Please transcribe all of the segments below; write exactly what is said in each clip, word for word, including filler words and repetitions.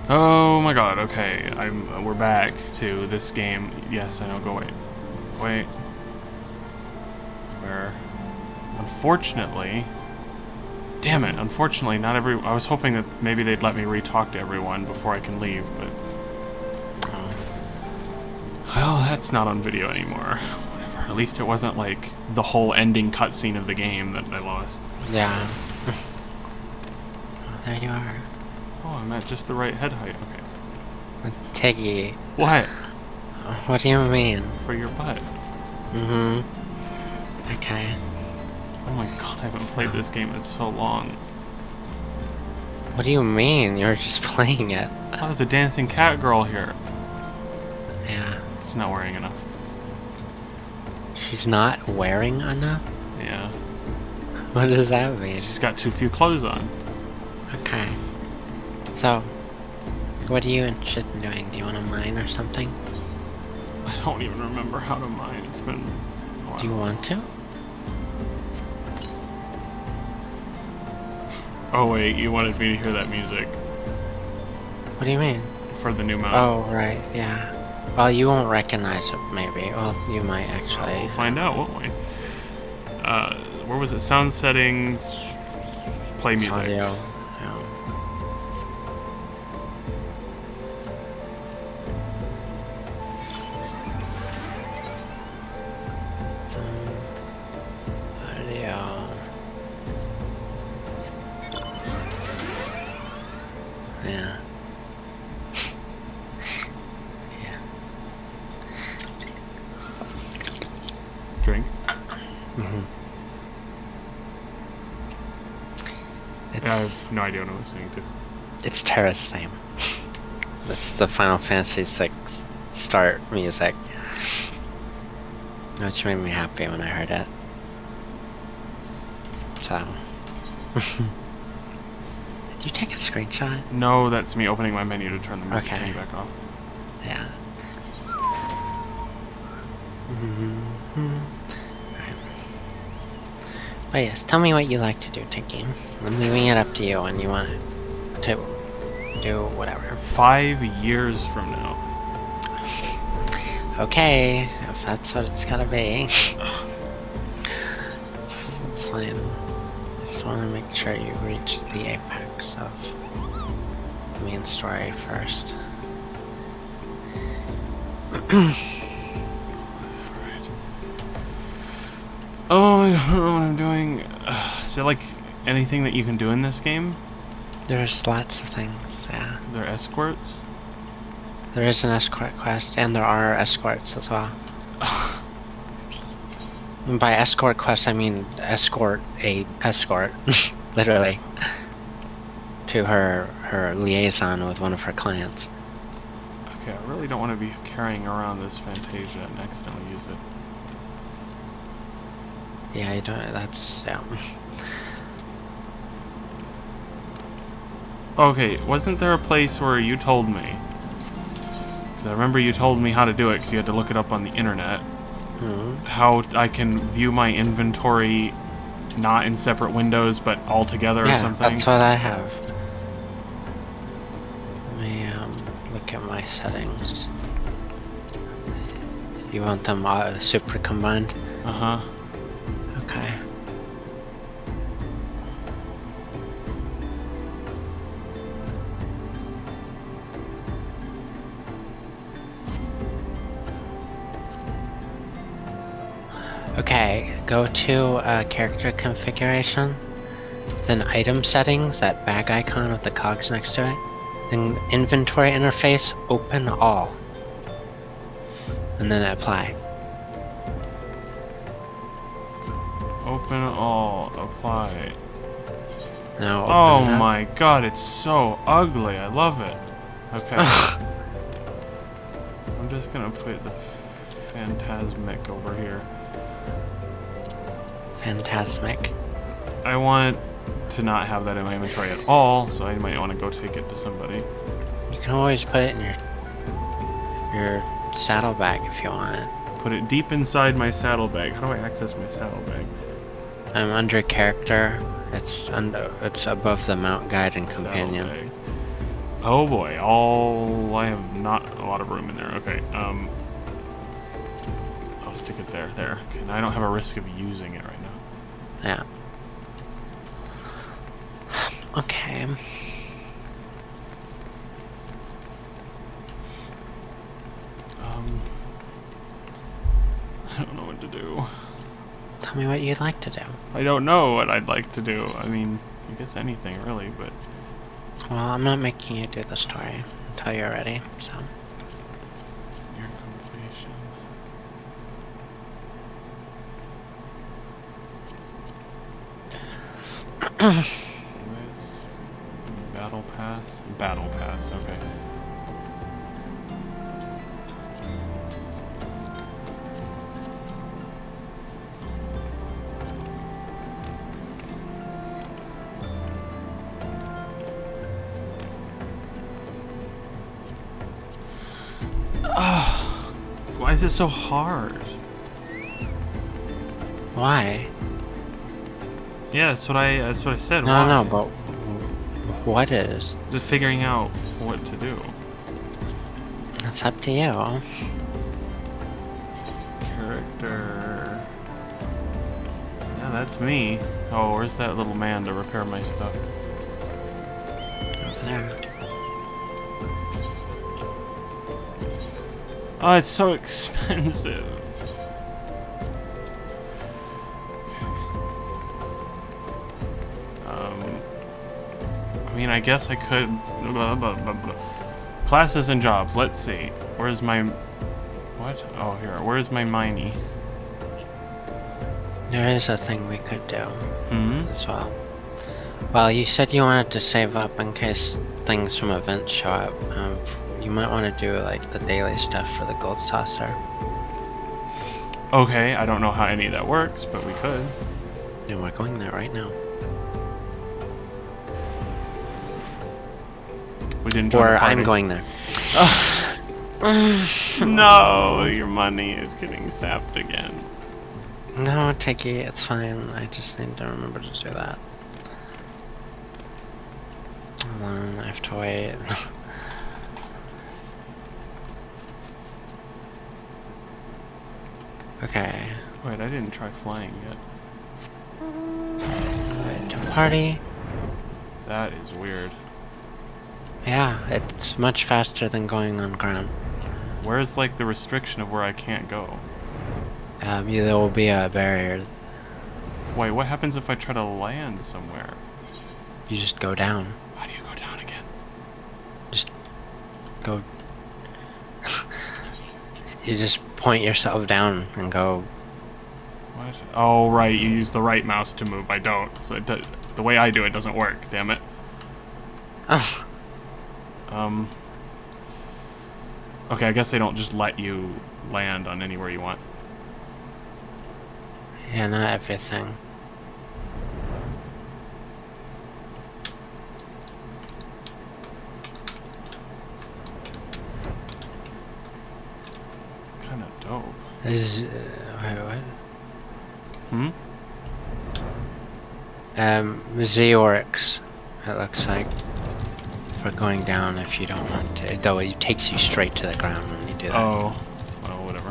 Oh my god, okay. I'm we're back to this game. Yes, I know, go wait. Wait. Where unfortunately damn it, unfortunately not every I was hoping that maybe they'd let me re-talk to everyone before I can leave, but well, that's not on video anymore. Whatever. At least it wasn't like the whole ending cutscene of the game that I lost. Yeah. Oh, there you are. Oh, I'm at just the right head height. Okay. Tiggy. What? What do you mean? For your butt. Mm-hmm. Okay. Oh my god, I haven't played this game in so long. What do you mean? You're just playing it. Oh, there's a dancing cat girl here. Yeah. She's not wearing enough. She's not wearing enough? Yeah. What does that mean? She's got too few clothes on. Okay. So, what are you interested in doing? Do you want to mine or something? I don't even remember how to mine. It's been a while. Do you want to? Oh wait, you wanted me to hear that music. What do you mean? For the new mode. Oh, right, yeah. Well, you won't recognize it, maybe. Well, you might actually. We'll find out, won't we? Uh, where was it? Sound settings. Play music. Audio. Yeah. Yeah. Yeah. Drink. Mm-hmm. Yeah, I have no idea what I'm listening to. It's Terra's theme. That's the Final Fantasy six start music. Which made me happy when I heard it. So. Did you take a screenshot? No, that's me opening my menu to turn the music Okay. thing back off. Yeah. Mm-hmm. Right. But yes, tell me what you like to do, Tiki. I'm leaving it up to you when you want to do whatever. Five years from now. Okay, if that's what it's gotta be. It's fine. I just want to make sure you reach the apex of the main story first. Oh, I don't know what I'm doing. Uh, is there like anything that you can do in this game? There's lots of things, yeah. Are there escorts? There is an escort quest, and there are escorts as well. And by escort quest, I mean escort a escort, literally, to her her liaison with one of her clients. Okay, I really don't want to be carrying around this Fantasia and accidentally use it. Yeah, you don't. That's yeah. Okay, wasn't there a place where you told me? Because I remember you told me how to do it because you had to look it up on the internet. Mm-hmm. How I can view my inventory not in separate windows but all together Yeah, or something? that's what I have. Let me um, look at my settings. You want them uh, super combined? Uh-huh. Okay. Okay, go to uh, character configuration, then item settings, that bag icon with the cogs next to it, then inventory interface, open all, and then apply. Open all, apply. Now open Oh it up. my god, it's so ugly. I love it. Okay. I'm just gonna put the Phantasmic over here. Phantasmic. I want to not have that in my inventory at all, so I might want to go take it to somebody. You can always put it in your your saddlebag if you want it. Put it deep inside my saddlebag. How do I access my saddlebag? I'm under character. It's under. It's above the mount guide and companion. Saddlebag. Oh boy, all I have not a lot of room in there. Okay, um, I'll stick it there. There. Okay, now I don't have a risk of using it right now. Yeah. Okay. Um, I don't know what to do. Tell me what you'd like to do. I don't know what I'd like to do. I mean, I guess anything really, but... Well, I'm not making you do the story until you're ready, so... Your completion... List... Battle Pass? Battle Pass, okay. Why is it so hard? Why? Yeah, that's what I that's what I said. No, Why? no, but what is? Just figuring out what to do. It's up to you. Character. Yeah, that's me. Oh, where's that little man to repair my stuff? Over there. Oh, it's so expensive. Um, I mean, I guess I could. Blah, blah, blah, blah. Classes and jobs. Let's see. Where's my? What? Oh, here. Where's my miney? There is a thing we could do Hmm. as well. Well, you said you wanted to save up in case things from events show up. Um, you might want to do like the daily stuff for the gold saucer. Okay, I don't know how any of that works, but we could. And we're going there right now. We didn't join Or the party. I'm going there. No, your money is getting sapped again. No, Tiki, it's fine. I just need to remember to do that. Hold on, I have to wait. Okay. Wait, I didn't try flying yet. Wait to party. That is weird. Yeah, it's much faster than going on ground. Where's like the restriction of where I can't go? Um, yeah, there will be a barrier. Wait, what happens if I try to land somewhere? You just go down. How do you go down again? Just go. You just point yourself down and go. What? Oh, right, you use the right mouse to move. I don't. So it do the way I do it doesn't work, damn it. Oh. Um. Okay, I guess they don't just let you land on anywhere you want. Yeah, not everything. It's kind of dope. Is uh, wait, what? Hmm? Um, Zeorix, it looks like, for going down if you don't want to. Though it takes you straight to the ground when you do that. Oh. Well, whatever.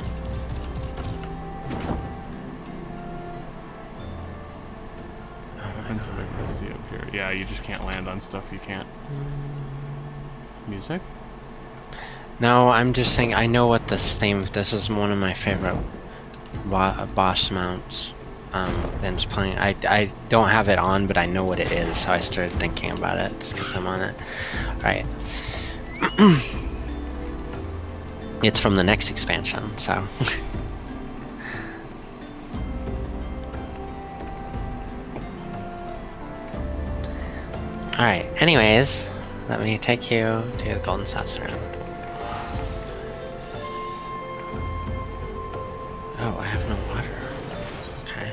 What happens if I press C up here? Yeah, you just can't land on stuff you can't. Music? No, I'm just saying, I know what this theme, this is one of my favorite bo boss mounts. Um, and it's playing, I, I don't have it on, but I know what it is, so I started thinking about it, just because I'm on it. Alright. It's from the next expansion, so. Alright, anyways, let me take you to the Golden Saucer. Oh, I have no water. Okay.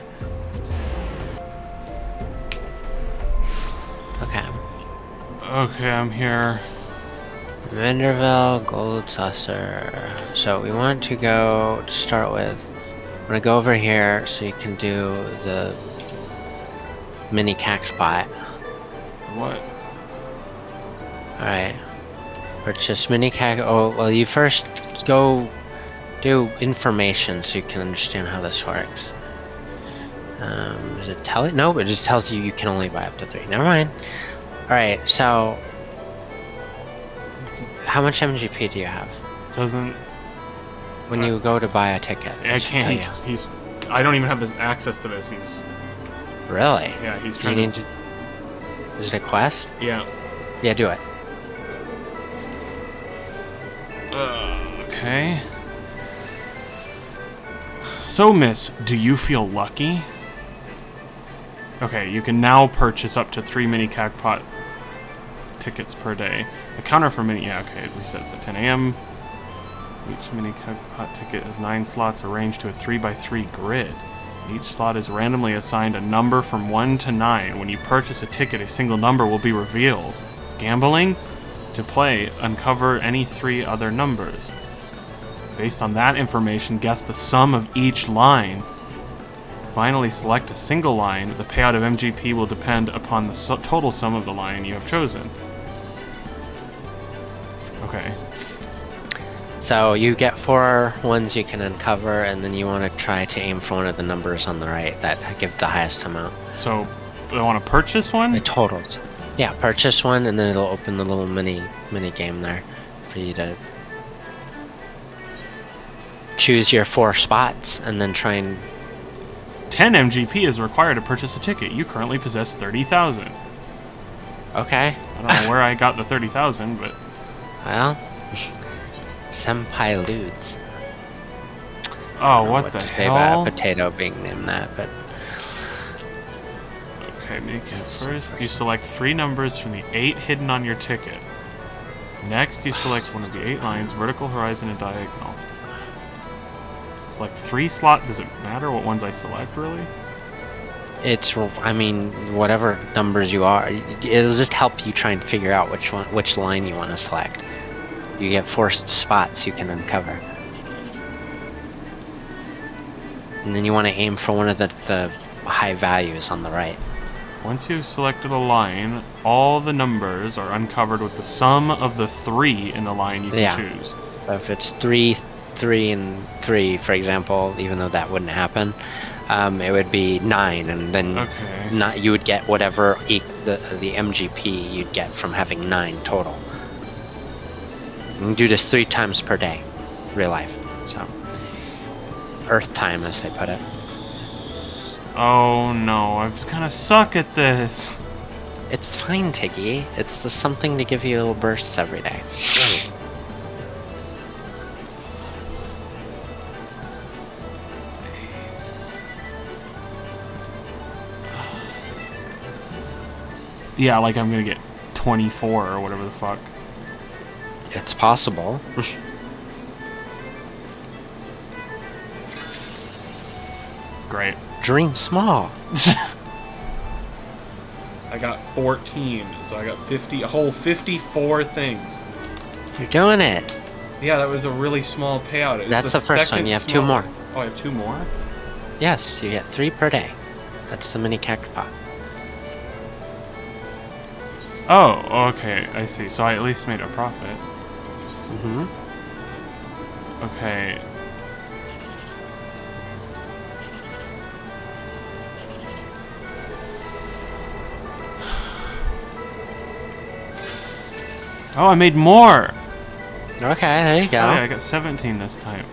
Okay. Okay, I'm here. Vanderville, Gold Saucer. So we want to go, to start with, I'm gonna go over here so you can do the mini cack spot. What? Alright. Purchase mini cag. Oh, well, you first go do information so you can understand how this works. Um, does it tell it? No, it just tells you you can only buy up to three. Never mind. Alright, so how much M G P do you have? Doesn't... When uh, you go to buy a ticket. I can't. He's, he's... I don't even have this access to this. He's... Really? Yeah, he's Do trying you need to... to... Is it a quest? Yeah. Yeah, do it. Uh, okay. So, miss, do you feel lucky? Okay, you can now purchase up to three mini cagpot tickets per day. The counter for mini... Yeah, okay, it resets at ten A M Each mini cagpot ticket has nine slots arranged to a three by three grid. Each slot is randomly assigned a number from one to nine. When you purchase a ticket, a single number will be revealed. It's gambling? To play, uncover any three other numbers. Based on that information, guess the sum of each line. Finally, select a single line. The payout of M G P will depend upon the su total sum of the line you have chosen. Okay. So you get four ones you can uncover, and then you want to try to aim for one of the numbers on the right that give the highest amount. So, I want to purchase one? The totals. Yeah, purchase one, and then it'll open the little mini mini game there for you to choose your four spots, and then try and... ten M G P is required to purchase a ticket. You currently possess thirty thousand. Okay. I don't know where I got the thirty thousand, but... Well... Senpai Ludes. Oh, what, what the to say hell? about a potato being named that, but... Okay, make it first. You select three numbers from the eight hidden on your ticket. Next, you select one of the eight lines, vertical, horizon, and diagonal. Select three slot. Does it matter what ones I select, really? It's, I mean, whatever numbers you are, it'll just help you try and figure out which one, which line you want to select. You get four spots you can uncover. And then you want to aim for one of the, the high values on the right. Once you've selected a line, all the numbers are uncovered with the sum of the three in the line you can yeah. choose. So if it's three, three, and three, for example, even though that wouldn't happen, um, it would be nine, and then okay. not, you would get whatever e the the M G P you'd get from having nine total. You can do this three times per day, real life. So, Earth time, as they put it. Oh no, I was gonna suck at this. It's fine, Tiggy. It's just something to give you little bursts every day. Yeah, like I'm gonna get twenty-four or whatever the fuck. It's possible. Great. Dream small. I got fourteen, so I got fifty, a whole fifty-four things. You're doing it. Yeah, that was a really small payout. It was That's the, the first one. You have two more. Oh, I have two more? Yes, you get three per day. That's the mini cactopot. Oh, okay, I see. So I at least made a profit. Mm-hmm. Okay. Oh, I made more! Okay, there you go. Oh, yeah, I got seventeen this time.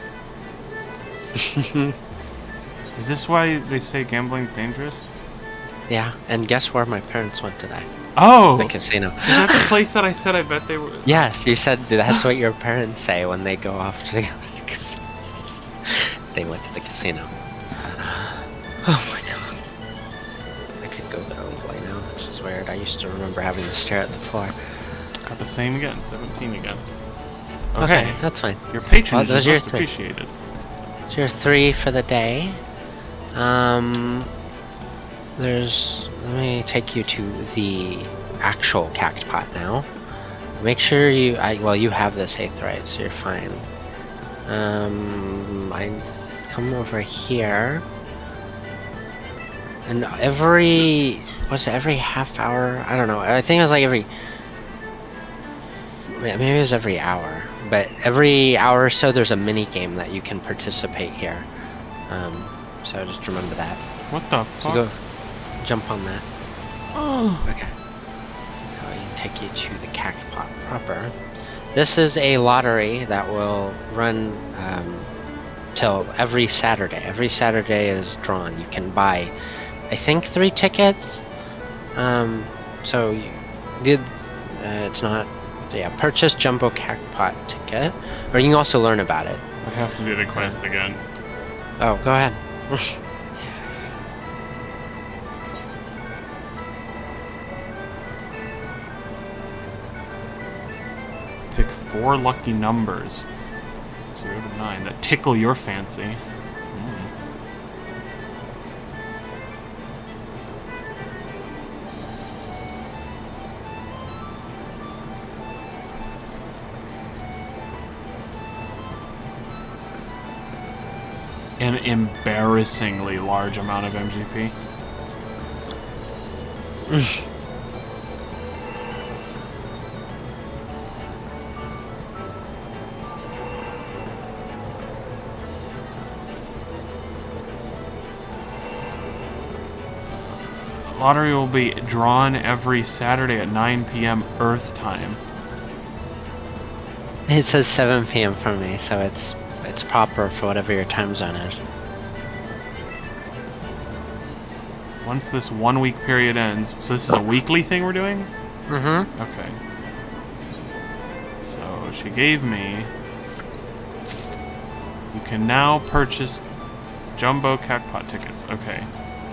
Is this why they say gambling's dangerous? Yeah, and guess where my parents went today? Oh! The casino. Is that the place that I said I bet they were? Yes, you said that's what your parents say when they go off to the casino. They went to the casino. Oh my god. I could go the other way now, which is weird. I used to remember having to stare at the floor. Got the same again, seventeen again. Okay, Okay, that's fine. your patronage Well, is those are your most three. appreciated. So your three for the day. Um, there's. Let me take you to the actual cactopot now. Make sure you. I well, you have this eighth right, so you're fine. Um, I come over here, and every was it every half hour? I don't know. I think it was like every. maybe it was every hour, but every hour or so there's a mini game that you can participate here. Um, so just remember that. What the So fuck? go jump on that. Oh. Okay. So I can take you to the cactpot proper. This is a lottery that will run um, till every Saturday. Every Saturday is drawn. You can buy, I think, three tickets. Um, so you did. Uh, it's not. Yeah, purchase jumbo cactpot ticket, or you can also learn about it. I have to do the quest again. Oh, go ahead. Pick four lucky numbers, zero to nine, that tickle your fancy. Mm. An embarrassingly large amount of M G P. Lottery will be drawn every Saturday at nine P M Earth time. It says seven P M for me, so it's it's proper for whatever your time zone is. Once this one week period ends, so this is a weekly thing we're doing? Mm-hmm. Okay. So she gave me... You can now purchase jumbo cactpot tickets. Okay.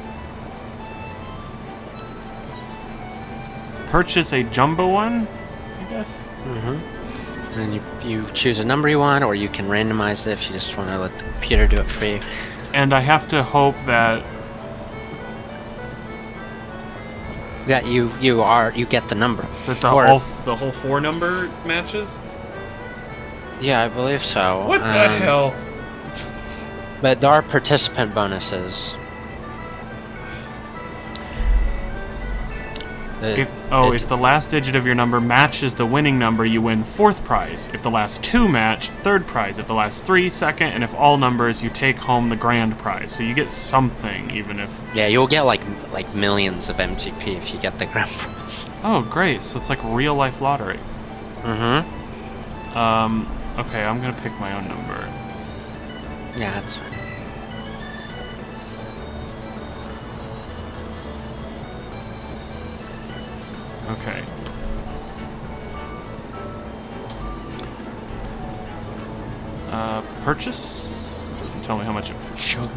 Purchase a jumbo one, I guess? Mm-hmm. And you, you choose a number you want, or you can randomize it if you just want to let the computer do it for you. And I have to hope that... That you you are you get the number. That the, Or- all, the whole four number matches? Yeah, I believe so. What the Um, hell? But there are participant bonuses. The- If oh, it- if the last digit of your number matches the winning number, you win fourth prize. If the last two match, third prize. If the last three, second, and if all numbers, you take home the grand prize. So you get something, even if... Yeah, you'll get like like millions of M G P if you get the grand prize. Oh, great. So it's like real life lottery. Mm-hmm. Um, okay, I'm gonna pick my own number. Yeah, that's fine. Okay. Uh, purchase? Doesn't tell me how much it... Sure.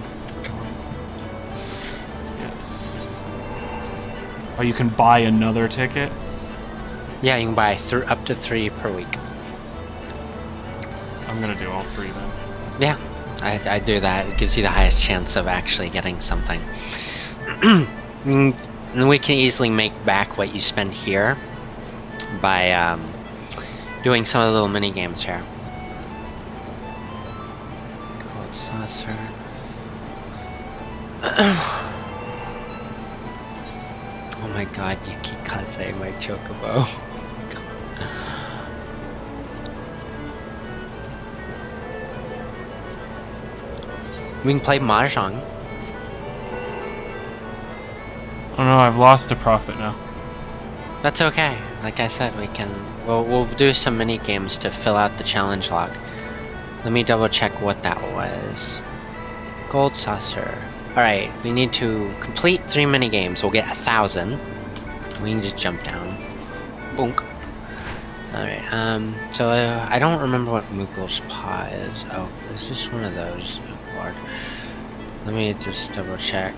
Yes. Oh, you can buy another ticket? Yeah, you can buy th up to three per week. I'm gonna do all three then. Yeah, I, I do that. It gives you the highest chance of actually getting something. Mm, and we can easily make back what you spend here by um, doing some of the little mini games here. Gold saucer. Oh my god, Yukikaze, my chocobo. We can play Mahjong. Oh no, I've lost a profit now. That's okay. Like I said, we can. We'll we'll do some mini games to fill out the challenge log. Let me double check what that was. Gold saucer. All right, we need to complete three mini games. We'll get a thousand. We can just jump down. Boonk. All right. Um. So uh, I don't remember what Mukul's paw is. Oh, is this one of those? Oh, Lord. Let me just double check.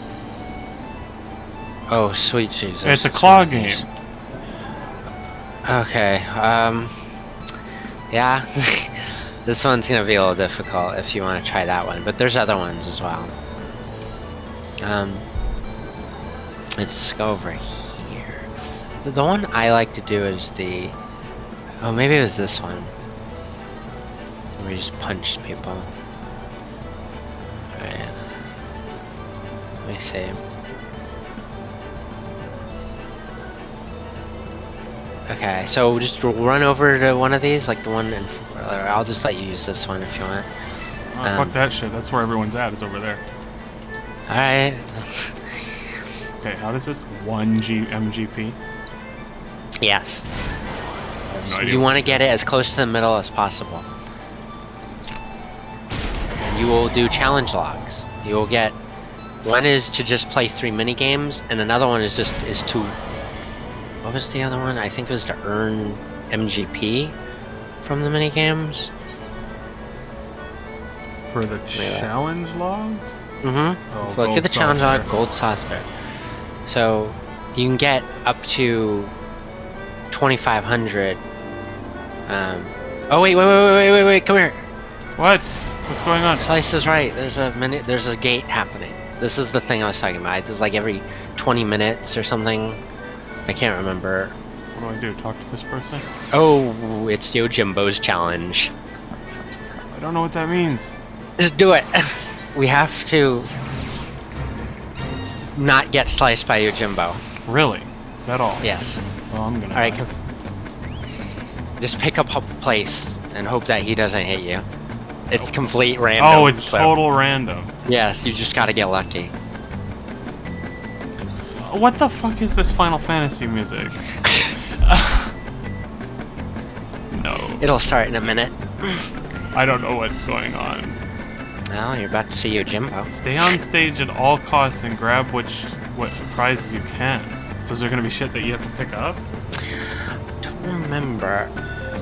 Oh, sweet Jesus. It's a It's claw one of these. game. Okay, um... yeah. This one's gonna be a little difficult if you want to try that one, but there's other ones as well. Um... Let's go over here. The, the one I like to do is the... Oh, maybe it was this one. Where you just punch people. Alright. Let me see. Okay, so just run over to one of these, like the one in... Or I'll just let you use this one if you want. Oh, um, fuck that shit. That's where everyone's at, is over there. Alright. Okay, how does this? one G M G P? Yes. I have no idea. You want to get it as close to the middle as possible. And you will do challenge logs. You will get... One is to just play three mini games, and another one is just is to... What was the other one? I think it was to earn M G P from the mini games. For the challenge logs? Mm-hmm. Oh, So look at the challenge saucer. log, gold saucer. So you can get up to twenty-five hundred. Um, oh wait, wait, wait, wait, wait, wait, wait, come here. What? What's going on? Slice is right. There's a minute. There's a gate happening. This is the thing I was talking about. It's like every twenty minutes or something. I can't remember. What do I do? Talk to this person? Oh, it's Yojimbo's challenge. I don't know what that means. Just do it. We have to not get sliced by Yojimbo. Really? Is that all? Yes. Well, I'm gonna. All right. die. Come. Just pick up a place and hope that he doesn't hit you. It's complete random. Oh, it's so- total random. Yes, you just gotta get lucky. What the fuck is this Final Fantasy music? No. It'll start in a minute. I don't know what's going on. Well, you're about to see Yojimbo. Stay on stage at all costs and grab which what prizes you can. So is there gonna be shit that you have to pick up? Don't remember.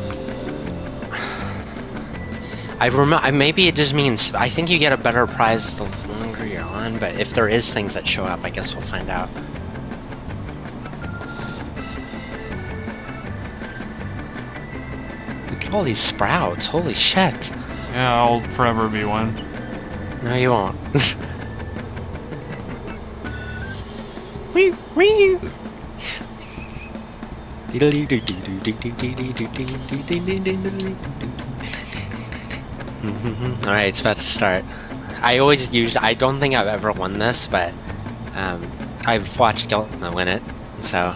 I remember. Maybe it just means. I think you get a better prize the longer you're on. But if there is things that show up, I guess we'll find out. Look at all these sprouts. Holy shit. Yeah, I'll forever be one. No, you won't. Wee wee. Alright, it's about to start. I always use. I don't think I've ever won this, but um, I've watched Guiltna win it, so.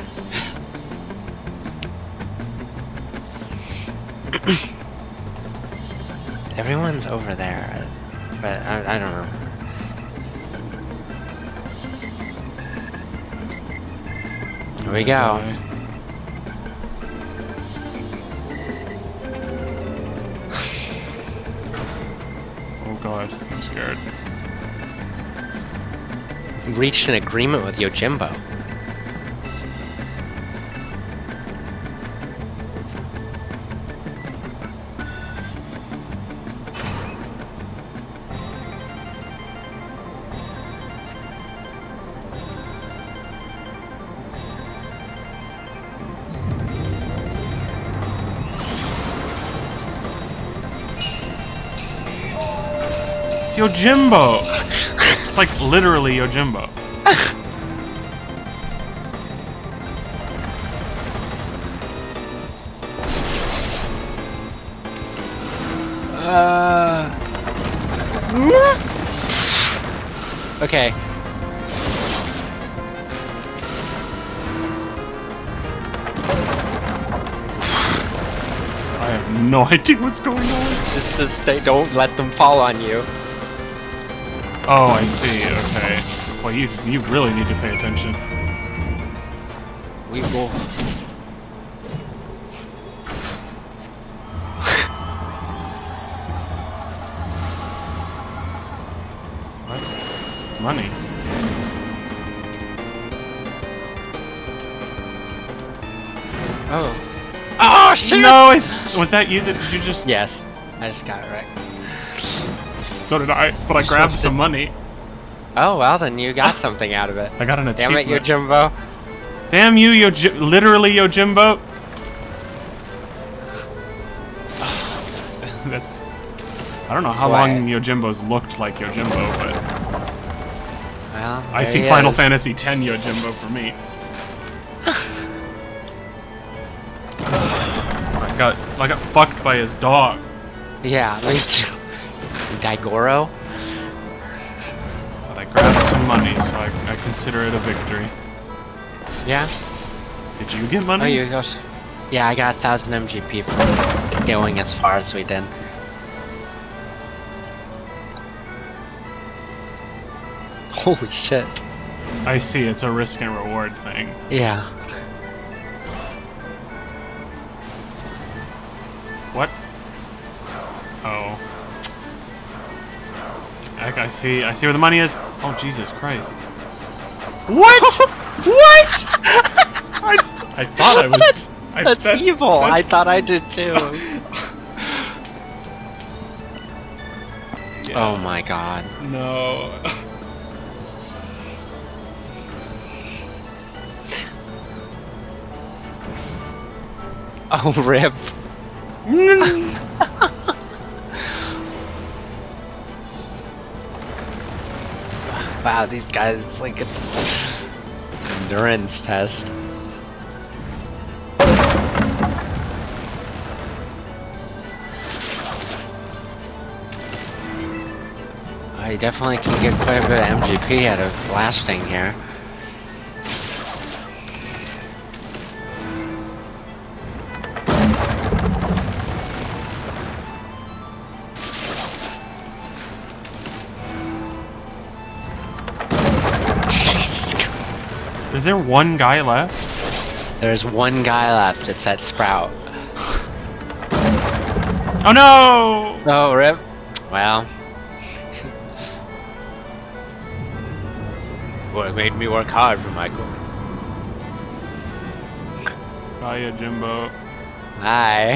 Everyone's over there, but I, I don't know. Here we go. Oh god, I'm scared. Reached an agreement with Yojimbo. Yojimbo! It's like literally Yojimbo. Uh. Okay. I have no idea what's going on. Just to stay. Don't let them fall on you. Oh, I see. Okay. Well, you you really need to pay attention. We will. What? Money. Oh. Oh shit! No, it's, was that you? That did you just? Yes, I just got it right. So did I. But I grabbed some money. Oh well, then you got something out of it. I got an Damn achievement. it, Yojimbo. Damn you, Yoji literally Yojimbo. That's. I don't know how What? long Yojimbo's looked like Yojimbo, but Well, I there see he Final is. Fantasy X Yojimbo for me. I got I got fucked by his dog. Yeah, me too. Daigoro. But I grabbed some money, so I, I consider it a victory. Yeah. Did you get money? Oh, you go. Yeah, I got a thousand M G P from going as far as we did. Holy shit. I see, it's a risk and reward thing. Yeah. What? Oh. Heck, I see, I see where the money is. Oh, Jesus Christ. What? What? I, I thought I was... That's, I, that's, that's evil. That's... I thought I did too. Yeah. Oh my god. No. Oh, rip. Wow, these guys, it's like an endurance test. I definitely can get quite a bit of M G P out of lasting here. Is there one guy left? There's one guy left. It's that Sprout. Oh no! Oh, rip. Well. Boy, it made me work hard for Michael. Bye, Jimbo. Bye.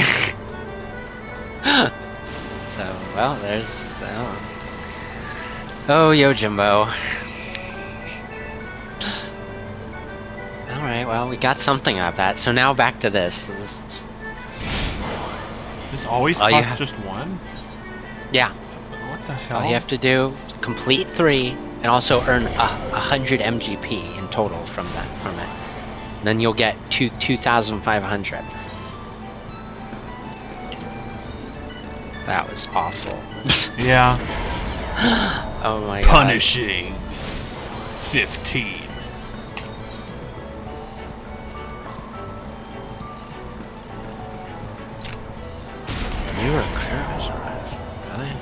So, well, there's... Oh, oh yo, Jimbo. Alright, well, we got something out of that. So now back to this. This, this always all costs just one? Yeah. What the hell? All you have to do, complete three, and also earn a, a hundred M G P in total from that from it. And then you'll get two two thousand five hundred. That was awful. Yeah. Oh my god. Punishing. Fifteen. You were curious, really?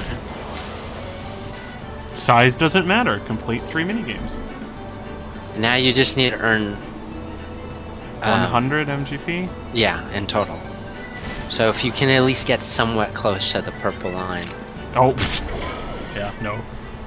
Size doesn't matter. Complete three minigames. Now you just need to earn um, one hundred M G P? Yeah, in total. So if you can at least get somewhat close to the purple line. Oh. Yeah, no.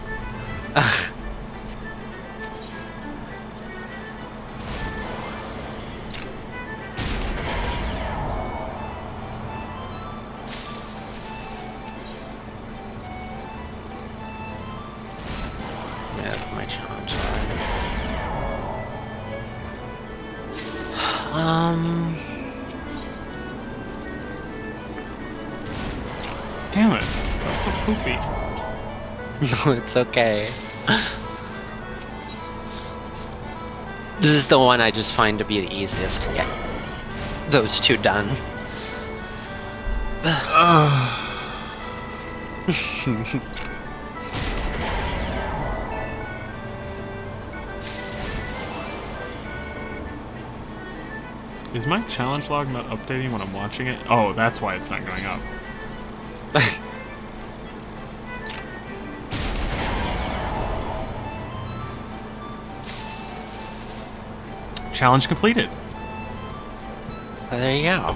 Um. Damn it. That's so poopy. No, it's okay. This is the one I just find to be the easiest to get those two done. Is my challenge log not updating when I'm watching it? Oh, that's why it's not going up. Challenge completed. Oh, there you go.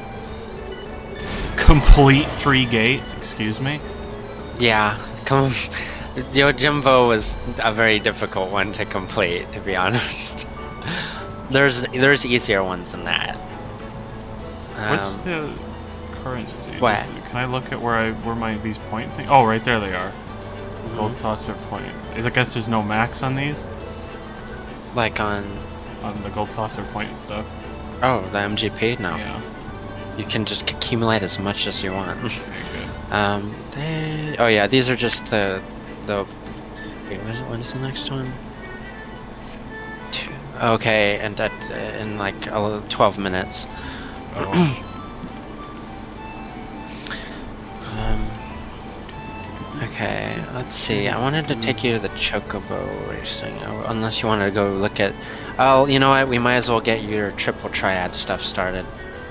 Complete three gates, excuse me? Yeah, come. Yo Jimbo was a very difficult one to complete, to be honest. There's there's easier ones than that. What's Um, the currency? What? Does- Can I look at where I where my these point thing? Oh, right there they are. Gold saucer points. I guess there's no max on these like on on the gold saucer point stuff. oh the M G P? No, Yeah. you can just accumulate as much as you want. Okay, good. Um, they, oh yeah, these are just the the. Wait, what is it? When's the next one? Two, okay, and that uh, in like uh, twelve minutes. Oh. Um. Okay, let's see. I wanted to take you to the Chocobo racing, uh, unless you wanted to go look at. Oh, you know what? We might as well get your triple triad stuff started.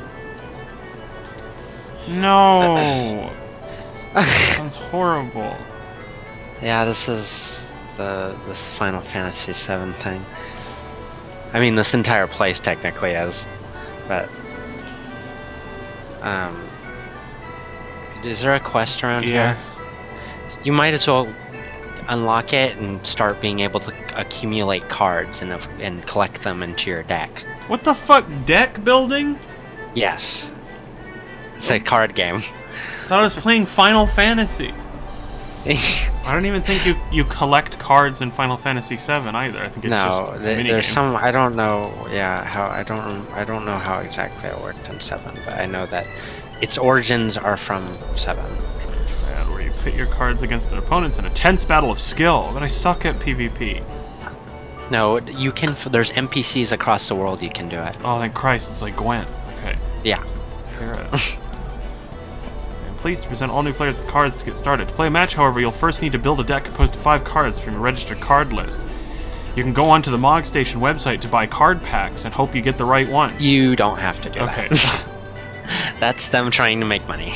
No! Sounds horrible. Yeah, this is the this Final Fantasy seven thing. I mean, this entire place technically is, but um, is there a quest around yes. here? Yes. You might as well unlock it and start being able to accumulate cards and and collect them into your deck. What the fuck? Deck building? Yes. It's a card game. I thought I was playing Final Fantasy. I don't even think you you collect cards in Final Fantasy seven either. I think it's no, just a th minigame. there's some. I don't know. Yeah, how I don't. I don't know how exactly it worked in seven, but I know that its origins are from seven. Yeah, where you pit your cards against an opponents in a tense battle of skill. But I suck at PvP. No, you can. There's N P Cs across the world. You can do it. Oh, thank Christ! It's like Gwent. Okay. Yeah. Hear it. Pleased to present all new players with cards to get started. To play a match, however, you'll first need to build a deck composed of five cards from your registered card list. You can go onto the Mog Station website to buy card packs and hope you get the right one. You don't have to do okay. that. That's them trying to make money.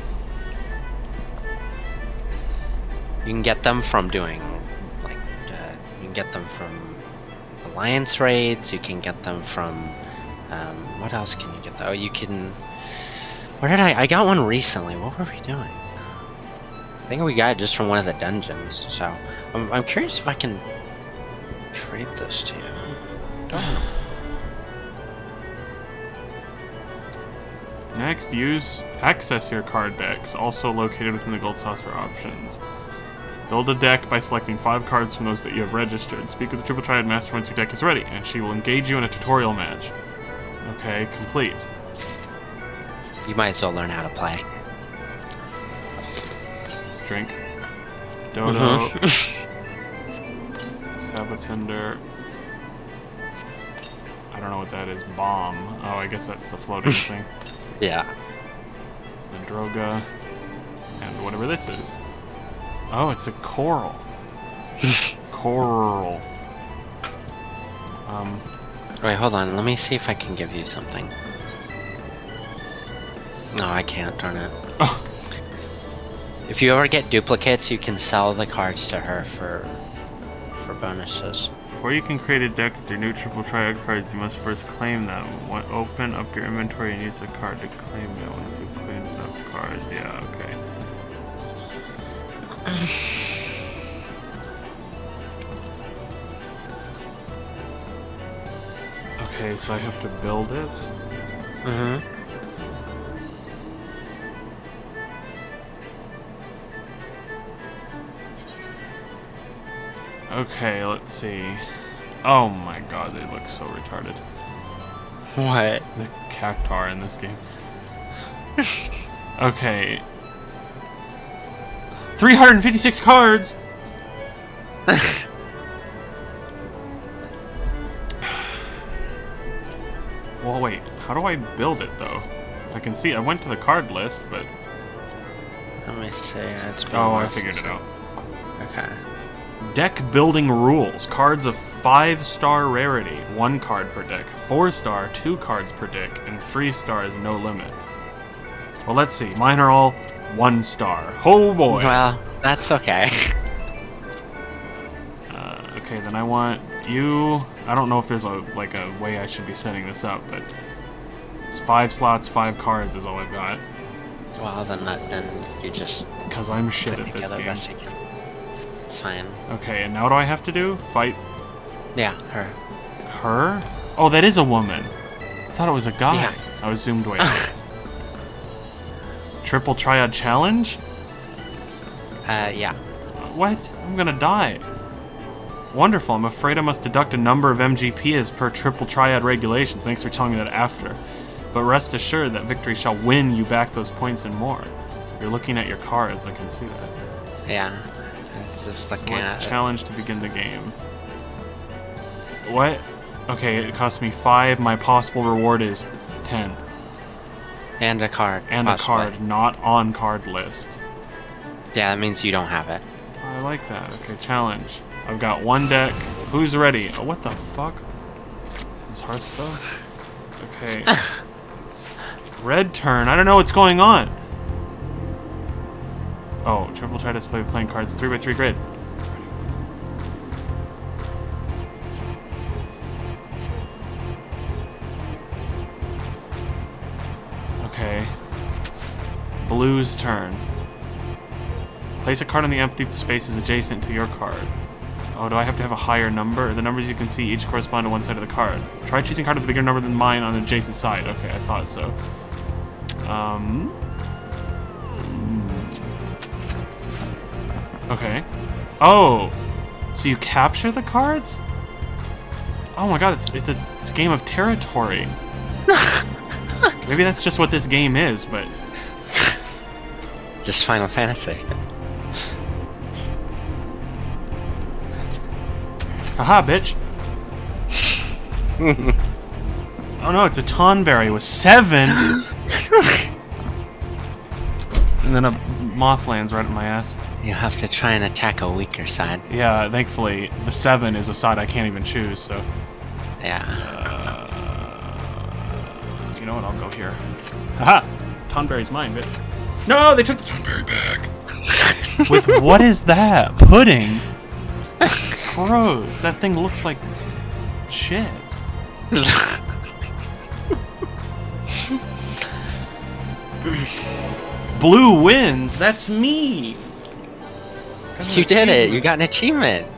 You can get them from doing, like, uh, you can get them from alliance raids. You can get them from, um, what else can you get? Oh, you can. Where did I? I got one recently. What were we doing? I think we got it just from one of the dungeons. So I'm, I'm curious if I can trade this to you. Don't know. Next, use access your card decks, also located within the Gold Saucer options. Build a deck by selecting five cards from those that you have registered. Speak with the Triple Triad Master once your deck is ready, and she will engage you in a tutorial match. Okay, complete. You might as well learn how to play. Drink. Dodo. Mm-hmm. Sabotender. I don't know what that is. Bomb. Oh, I guess that's the floating thing. Yeah. And Droga. And whatever this is. Oh, it's a coral. Coral. Um. Wait, hold on. Let me see if I can give you something. No, I can't, darn it. Oh. If you ever get duplicates, you can sell the cards to her for for bonuses. Before you can create a deck with your new Triple Triad cards, you must first claim them. One, open up your inventory and use a card to claim them. Once you've claimed enough cards, yeah, okay. Okay, so I have to build it? Mm-hmm. Okay, let's see. Oh my god, they look so retarded. What? The cactar in this game. Okay. three hundred fifty-six cards! Well, wait. How do I build it, though? I can see, I went to the card list, but... Let me see. It's been Oh, I lost. figured it out. Okay. Deck building rules. Cards of five star rarity, one card per deck. four star, two cards per deck. And three star is no limit. Well, let's see. Mine are all one star. Oh boy! Well, that's okay. Uh, okay, then I want you... I don't know if there's a like a way I should be setting this up, but... It's five slots, five cards is all I've got. Well, then that, then you just... Because I'm shit put at this together game. best you can. It's fine. Okay, and now what do I have to do? Fight Yeah, her. her? Oh, that is a woman. I thought it was a guy. Yeah. I was zoomed way out. Triple Triad Challenge? Uh, yeah. What? I'm gonna die. Wonderful. I'm afraid I must deduct a number of M G P as per Triple Triad regulations. Thanks for telling me that after. But rest assured that victory shall win you back those points and more. You're looking at your cards, I can see that. Yeah. It's just looking Select at challenge to begin the game. What? Okay, it cost me five. My possible reward is ten. And a card. And possibly. a card not on card list. Yeah, that means you don't have it. I like that. Okay, challenge. I've got one deck. Who's ready? Oh, what the fuck? Hearthstone? Okay. Red turn. I don't know what's going on. Oh, triple try display playing cards. three by three grid. Okay. Blue's turn. Place a card on the empty spaces adjacent to your card. Oh, do I have to have a higher number? The numbers you can see each correspond to one side of the card. Try choosing a card with a bigger number than mine on an adjacent side. Okay, I thought so. Um... Okay. Oh! So you capture the cards? Oh my god, it's, it's, a, it's a game of territory. Maybe that's just what this game is, but... Just Final Fantasy. Haha, bitch! Oh no, it's a Tonberry with seven! And then a moth lands right at my ass. You have to try and attack a weaker side. Yeah, thankfully, the seven is a side I can't even choose, so... Yeah. Uh, you know what, I'll go here. Haha! Tonberry's mine, bitch. No, they took the Tonberry back! With what is that? Pudding? Gross. That thing looks like shit. Blue wins. That's me. You did it. You got an achievement.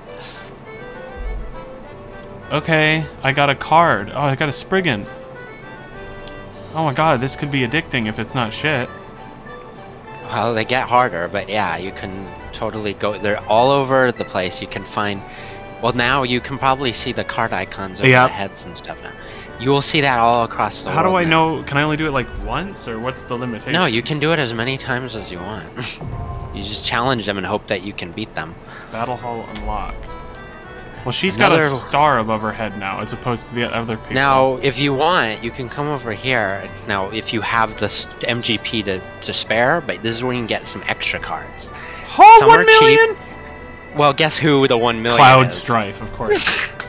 Okay, I got a card. Oh, I got a Spriggan. Oh my god, this could be addicting if it's not shit. Well, they get harder, but yeah, you can totally go. They're all over the place. You can find. Well, now you can probably see the card icons over Yep. the heads and stuff now. You will see that all across the How world. do I now. know? Can I only do it like once, or what's the limitation? No, you can do it as many times as you want. You just challenge them and hope that you can beat them. Battle Hall unlocked. Well, she's Another- got a star above her head now, as opposed to the other people. Now, if you want, you can come over here. Now, if you have the s- M G P to, to spare, but this is where you can get some extra cards. Oh, Some one are million! cheap. Well, guess who the one million Cloud is? Strife, of course.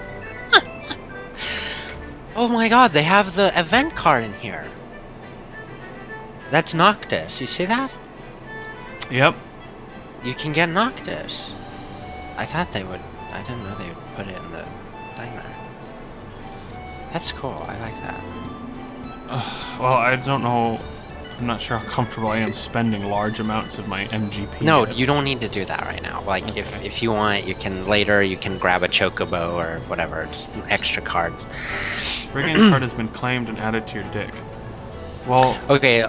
Oh my god, they have the event card in here. That's Noctis. You see that? Yep. You can get Noctis. I thought they would. I didn't know they would put it in the thing there. That's cool. I like that. Well, I don't know. I'm not sure how comfortable I am spending large amounts of my M G P. No, yet. you don't need to do that right now. Like, Okay. if if you want, you can later. You can grab a chocobo or whatever, just extra cards. Spriggan card has been claimed and added to your deck. Well, Okay,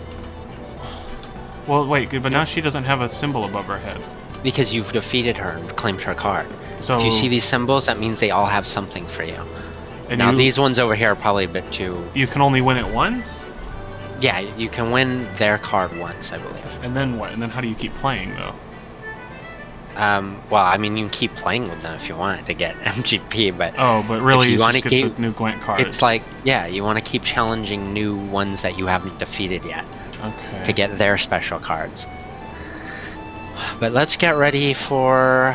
well, wait, good, but now she doesn't have a symbol above her head. because you've defeated her and claimed her card. So If you see these symbols, that means they all have something for you. and Now you, these ones over here are probably a bit too. you can only win it once, Yeah, you can win their card once, I believe. and then what? And then how do you keep playing though? Um, well, I mean, you can keep playing with them if you want to get M G P, but Oh, but really, you you wanna just get keep- the new Gwent card. it's like, yeah, you want to keep challenging new ones that you haven't defeated yet okay. to get their special cards. But let's get ready for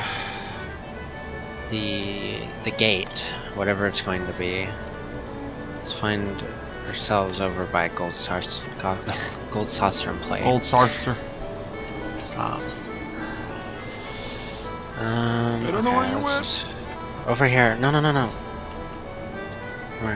the the gate, whatever it's going to be. Let's find ourselves over by Gold Saucer, Gold Saucer and Plate. Old sorcerer. Um, um, I don't know okay, where you let's went. just- Over here. No, no, no, no. Where?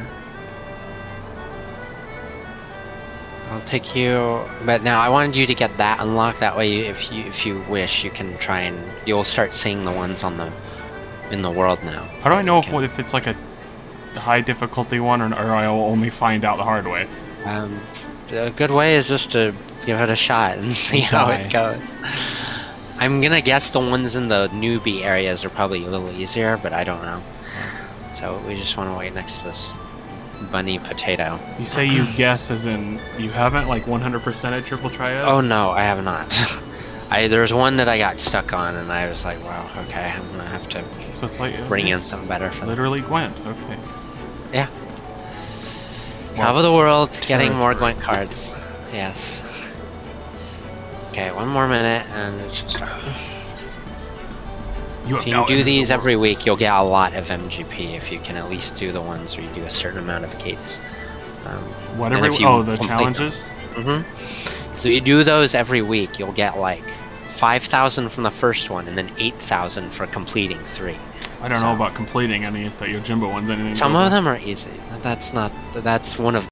I'll take you. But now I wanted you to get that unlocked. That way, if you if you wish, you can try and you'll start seeing the ones on the in the world now. How do I know if, Okay. if it's like a high difficulty one, or, or I'll only find out the hard way? Um, a good way is just to give it a shot and see how Die. it goes. I'm gonna guess the ones in the newbie areas are probably a little easier, but I don't know. So we just want to wait next to this bunny potato. You say you guess as in you haven't like one hundred percent at triple triad? Oh no, I have not. I there was one that I got stuck on, and I was like, wow, okay, I'm gonna have to So it's like bring in it's something better for them. literally Gwent. Okay. Yeah. Well, Travel the world, getting more territory. Gwent cards. Yes. Okay, one more minute, and it should start. You have If you now do entered the these world. every week, you'll get a lot of M G P if you can at least do the ones where you do a certain amount of gates. Um, What and every? if you Oh, the complete them- challenges. Mm-hmm. So you do those every week, you'll get like five thousand from the first one, and then eight thousand for completing three. I don't know about completing any of the Yojimbo ones. Anything. Some about of that? them are easy. That's not. That's one of